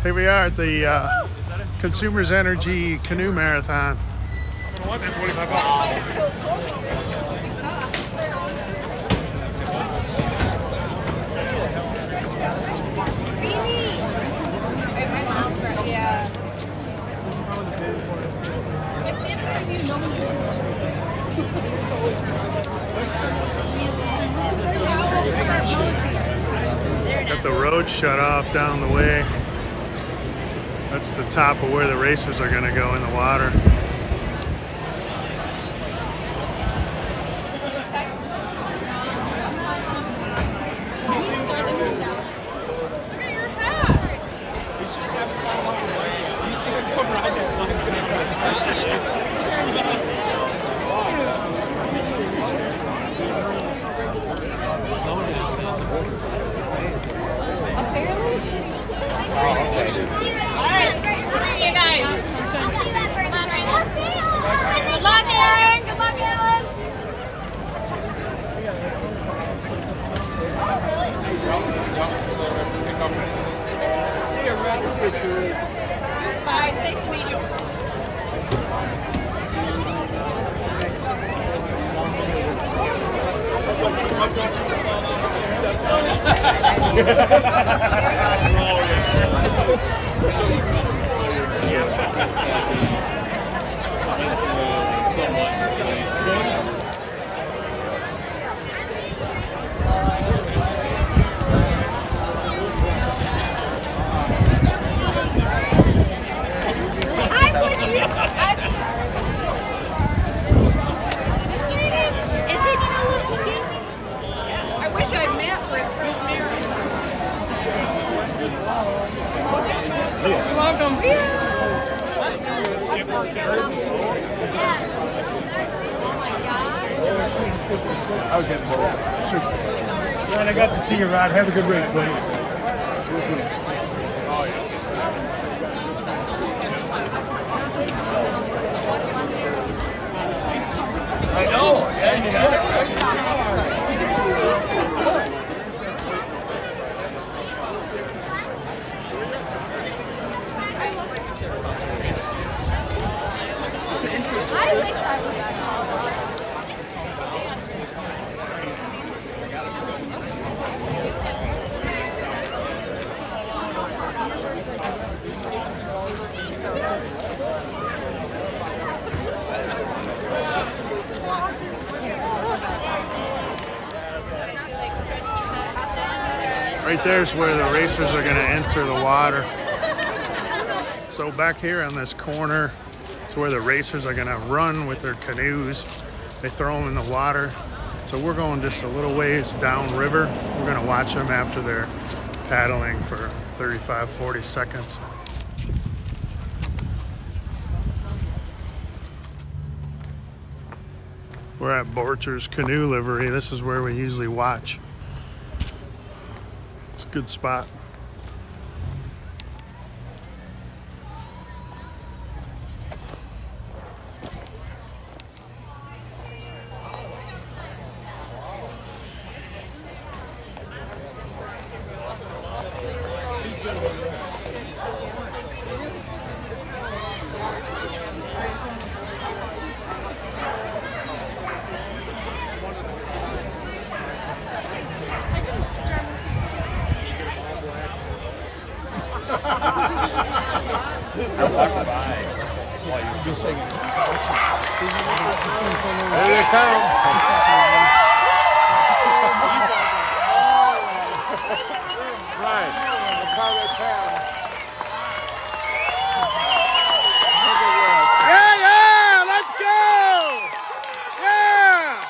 Here we are at the Consumers Energy Canoe Marathon. Got the road shut off down the way. That's the top of where the racers are going to go in the water. I was at Bowl. Man, I got to see you, Rod. Have a good race, buddy. I know. Yeah, you got it. I wish I was at all. Right there's where the racers are going to enter the water. So back here on this corner is where the racers are going to run with their canoes. They throw them in the water. So we're going just a little ways downriver. We're going to watch them after they're paddling for 35, 40 seconds. We're at Borcher's Canoe Livery. This is where we usually watch. It's a good spot. There they come. Right. That's how they come. Yeah, yeah, let's go! Yeah!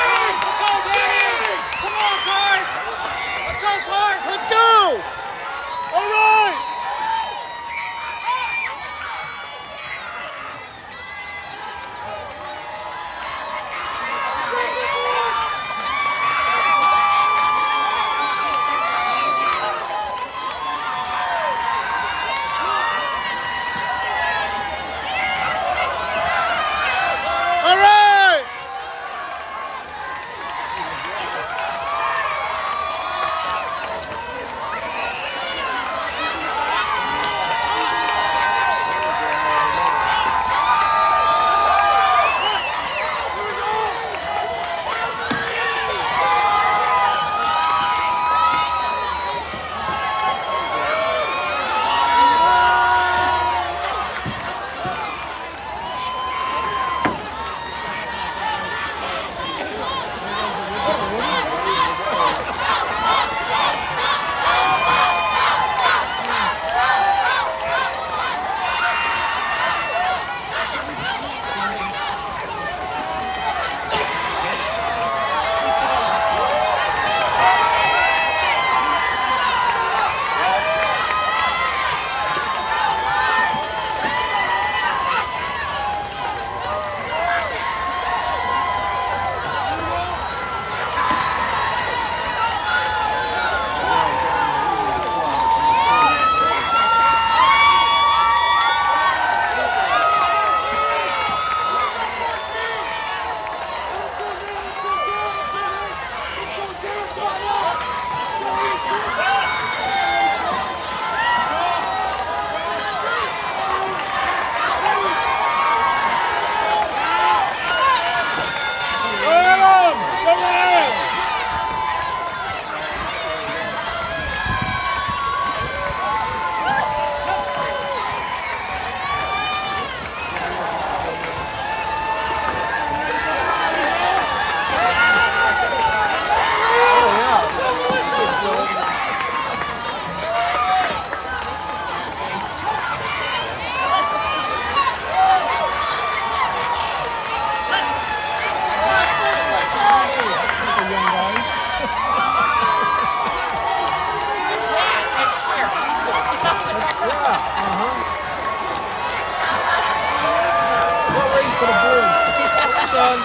Let's go! What race for the board? Done.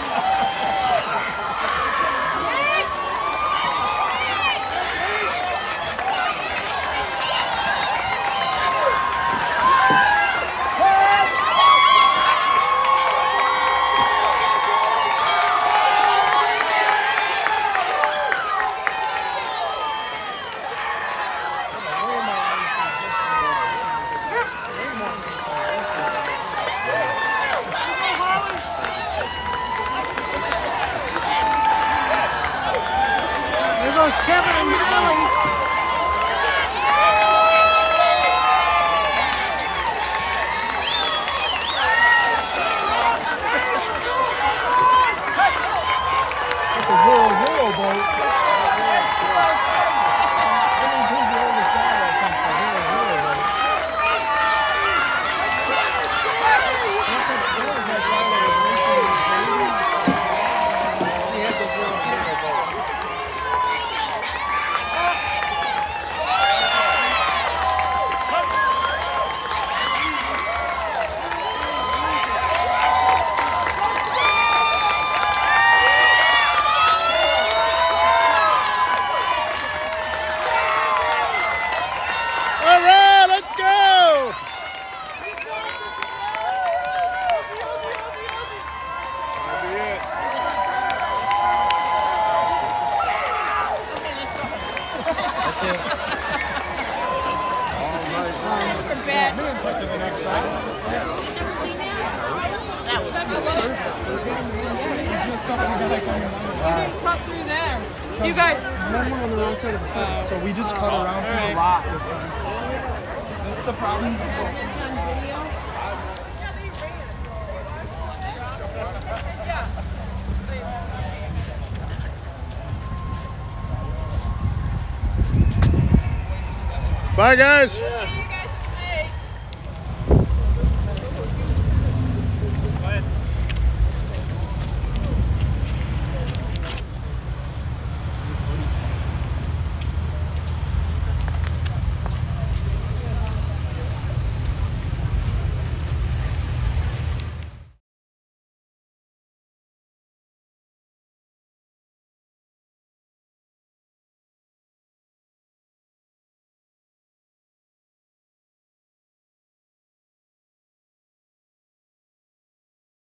You guys. Remember on the wrong side of the fence, so we just cut around through the lot this time. That's the problem. Bye, guys.